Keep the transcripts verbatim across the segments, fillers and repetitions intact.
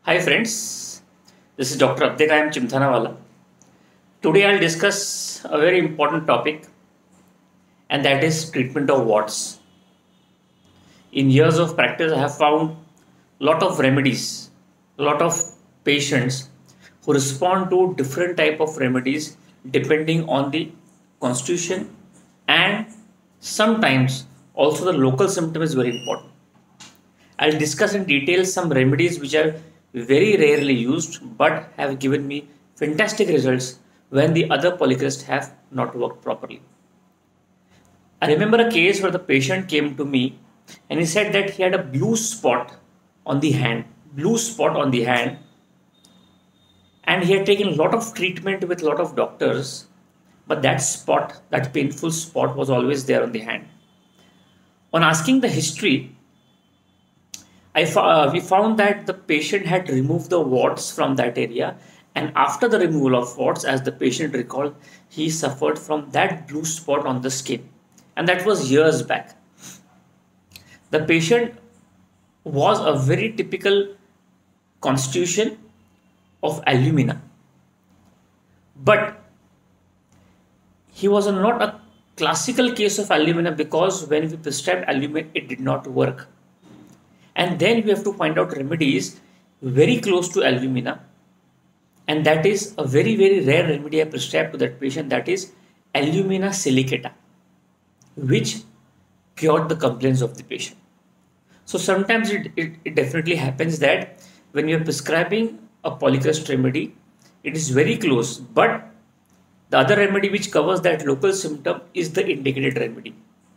Hi friends, this is Doctor Abdek. I am Chimthanawala. Today I'll discuss a very important topic, and that is treatment of warts. In years of practice, I have found a lot of remedies, a lot of patients who respond to different type of remedies depending on the constitution, and sometimes also the local symptom is very important. I'll discuss in detail some remedies which are very rarely used but have given me fantastic results when the other polychrists have not worked properly. I remember a case where the patient came to me and he said that he had a blue spot on the hand, blue spot on the hand, and he had taken a lot of treatment with a lot of doctors, but that spot, that painful spot was always there on the hand. On asking the history, I uh, we found that the patient had removed the warts from that area, and after the removal of warts, as the patient recalled, he suffered from that blue spot on the skin, and that was years back. The patient was a very typical constitution of alumina, but he was not a classical case of alumina because when we prescribed alumina, it did not work. And then we have to find out remedies very close to alumina, and that is a very very rare remedy I prescribe to that patient, that is alumina silicata, which cured the complaints of the patient. So sometimes it, it, it definitely happens that when you are prescribing a polychrist remedy, it is very close, but the other remedy which covers that local symptom is the indicated remedy.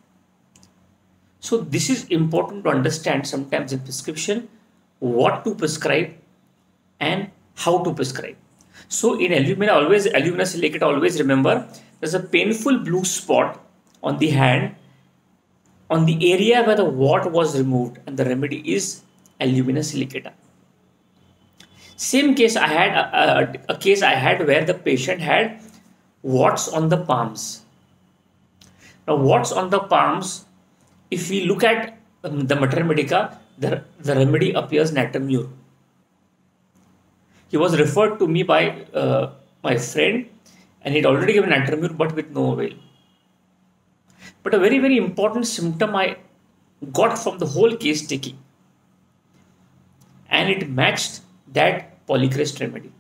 So this is important to understand sometimes in prescription, what to prescribe and how to prescribe. So in alumina, always alumina silicate, always remember there's a painful blue spot on the hand, on the area where the wart was removed, and the remedy is alumina silicata. Same case I had, a, a, a case I had where the patient had warts on the palms. Now warts on the palms, if we look at um, the Mater Medica, the, the remedy appears Natamur. He was referred to me by uh, my friend, and he'd already given Natamur but with no avail. But a very very important symptom I got from the whole case taking, and it matched that polychrist remedy.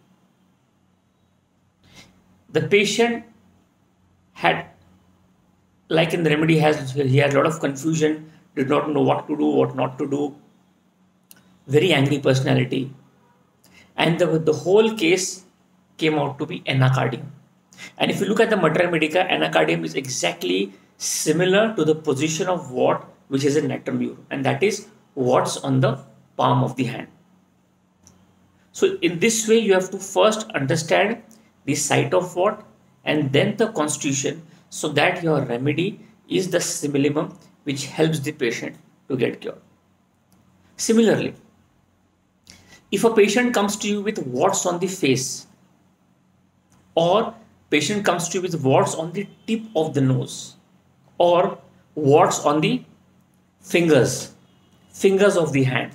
The patient had, like in the remedy, has he had a lot of confusion, did not know what to do, what not to do, very angry personality, and the, the whole case came out to be anacardium. And if you look at the Mater Medica, anacardium is exactly similar to the position of wart which is in Natamur, and that is warts on the palm of the hand. So in this way you have to first understand the site of wart and then the constitution, so that your remedy is the simillimum which helps the patient to get cured. Similarly, if a patient comes to you with warts on the face, or patient comes to you with warts on the tip of the nose, or warts on the fingers, fingers of the hand.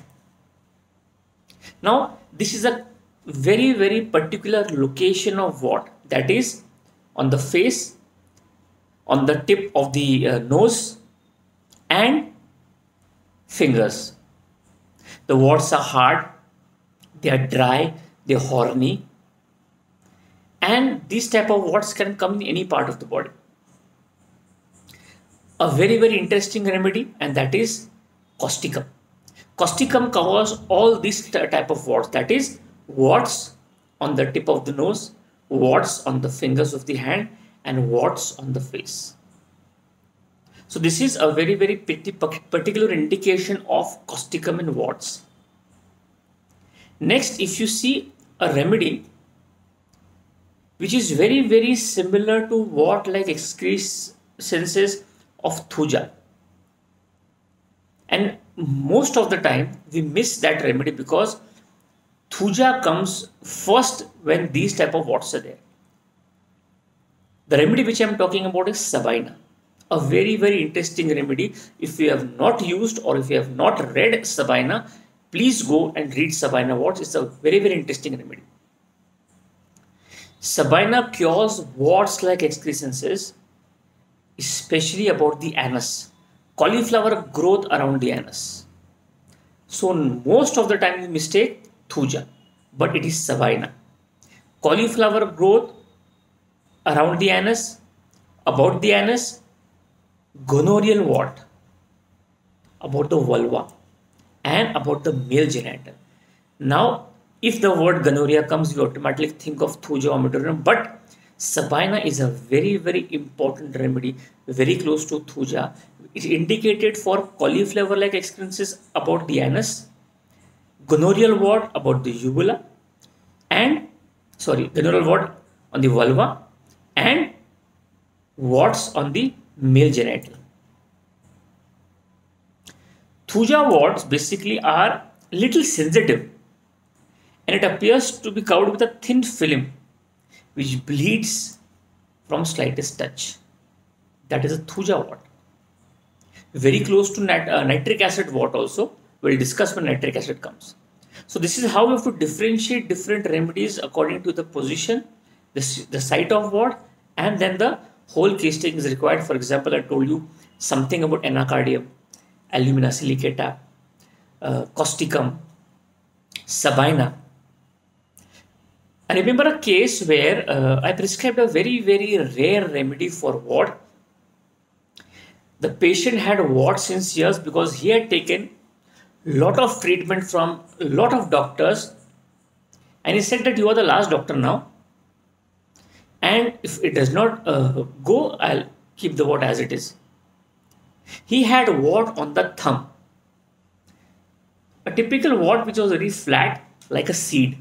Now, this is a very very particular location of wart, that is on the face, on the tip of the uh, nose and fingers. The warts are hard, they are dry, they are horny, and these type of warts can come in any part of the body. A very very interesting remedy, and that is causticum. Causticum covers all these type of warts, that is warts on the tip of the nose, warts on the fingers of the hand, and warts on the face. So this is a very very particular indication of causticum in warts. Next, if you see a remedy which is very very similar to wart like excrescences of Thuja, and most of the time we miss that remedy because Thuja comes first when these type of warts are there. The remedy which I am talking about is Sabina. A very very interesting remedy. If you have not used or if you have not read Sabina, please go and read Sabina warts. It's a very, very interesting remedy. Sabina cures warts-like excrescences, especially about the anus. Cauliflower growth around the anus. So most of the time you mistake thuja, but it is Sabina. Cauliflower growth around the anus, about the anus, gonorrheal wart, about the vulva, and about the male genital. Now, if the word gonorrhea comes, you automatically think of thuja or metronym, but Sabina is a very, very important remedy, very close to thuja. It is indicated for cauliflower-like excrescences about the anus, gonorrheal wart about the uvula, and sorry, gonorrheal wart on the vulva, and warts on the male genital. Thuja warts basically are little sensitive, and it appears to be covered with a thin film which bleeds from slightest touch. That is a thuja wart. Very close to nit uh, nitric acid wart also. We'll discuss when nitric acid comes. So this is how we have to differentiate different remedies according to the position, the, the site of wart, and then the whole case taking is required. For example, I told you something about anacardium, alumina silicata, uh, causticum, Sabina. I remember a case where uh, I prescribed a very, very rare remedy for wart. The patient had wart since years because he had taken lot of treatment from a lot of doctors, and he said that you are the last doctor now, and if it does not uh, go, I'll keep the wart as it is. He had wart on the thumb, a typical wart which was very flat like a seed.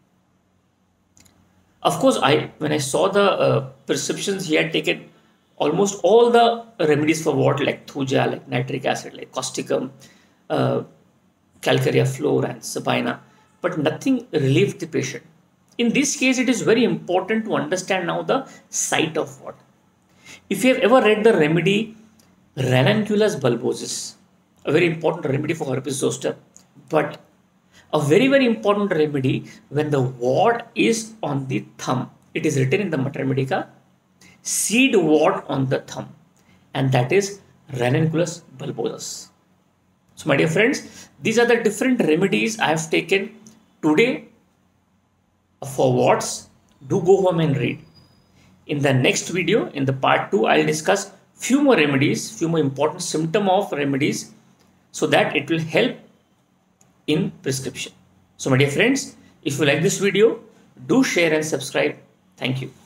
Of course, I when I saw the uh, prescriptions, he had taken almost all the remedies for wart like thuja, like nitric acid, like causticum, uh, calcarea floor, and Sabina, but nothing relieved the patient. In this case, it is very important to understand now the site of wart. If you have ever read the remedy ranunculus bulbosus, a very important remedy for herpes zoster, but a very, very important remedy when the wart is on the thumb. It is written in the Mater Medica, seed wart on the thumb, and that is ranunculus bulbosus. So my dear friends, these are the different remedies I have taken today for warts. Do go home and read. In the next video, in the part two, I'll discuss few more remedies, few more important symptom of remedies, so that it will help in prescription. So my dear friends, if you like this video, do share and subscribe. Thank you.